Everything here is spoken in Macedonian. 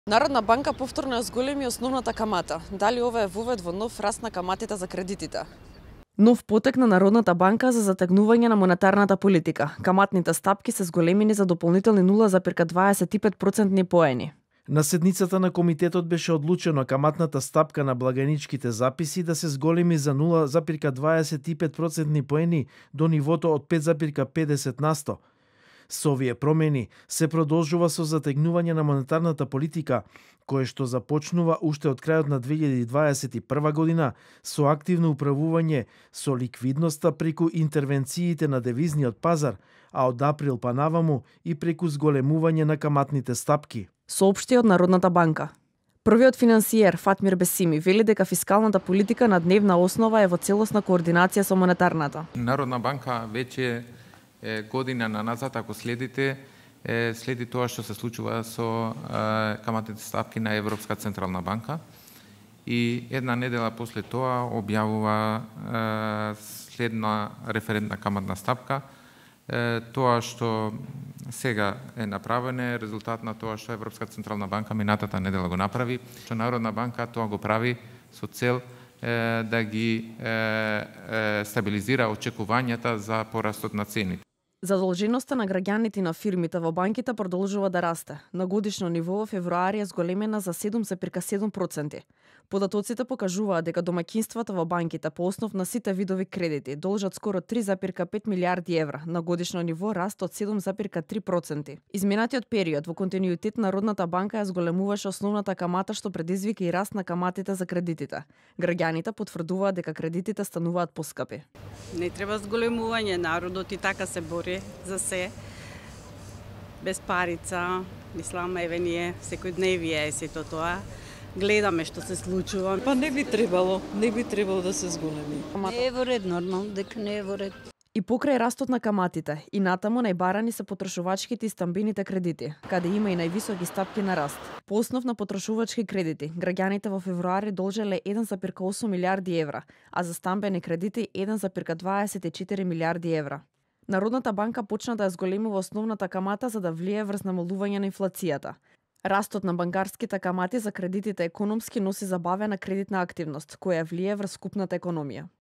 Народна банка повторно ја зголеми основната камата. Дали ова е вовед во нов раст на каматите за кредитите? Нов потек на Народната банка за затегнување на монетарната политика. Каматните стапки се зголемени за дополнителни 0,25% поени. На седницата на комитетот беше одлучено каматната стапка на благајничките записи да се зголеми за 0,25% поени до нивото од 5,50 на 100. Со овие промени се продолжува со затегнување на монетарната политика, кое што започнува уште од крајот на 2021 година со активно управување со ликвидноста преку интервенциите на девизниот пазар, а од април па наваму и преку зголемување на каматните стапки. Соопшти од Народната банка. Првиот финансиер Фатмир Бесими вели дека фискалната политика на дневна основа е во целосна координација со монетарната. Народна банка веќе година на назад, ако следите, следи тоа што се случува со каматните ставки на Европска централна банка и една недела после тоа објавува следна референтна каматна стапка. Тоа што сега е направено е резултат на тоа што Европска централна банка минатата недела го направи, што Народна банка тоа го прави со цел да ги стабилизира очекувањата за порастот на цените. Задолженоста на граѓаните и на фирмите во банките продолжува да расте. На годишно ниво во февруари е зголемена за 7,7%. Податоците покажуваат дека домаќинствата во банките по основ на сите видови кредити должат скоро 3,5 милиарди евра, на годишно ниво раст од 7,3%. Изминатиот период во континуитет Народната банка ја зголемуваше основната камата што предизвика и раст на каматите за кредитите. Граѓаните потврдуваат дека кредитите стануваат поскапи. Не треба зголемување, народот и така се бори за се. Без парица, мислам, еве ние секојдневие е сето тоа. Гледаме што се случува. Па не би требало да се зголеми. Не е во ред, нормално дека не е во ред. И покрај растот на каматите, и натаму најбарани се потрошувачките и стамбените кредити, каде има и највисоки стапки на раст. По основ на потрошувачки кредити, граѓаните во февруари должеле 1,8 милиарди евра, а за стамбени кредити 1,24 милиарди евра. Народната банка почна да ја зголемува основната камата за да влие врз намалување на инфлацијата. Растот на банкарските камати за кредитите економски носи забавена кредитна активност, која влие врз скупната економија.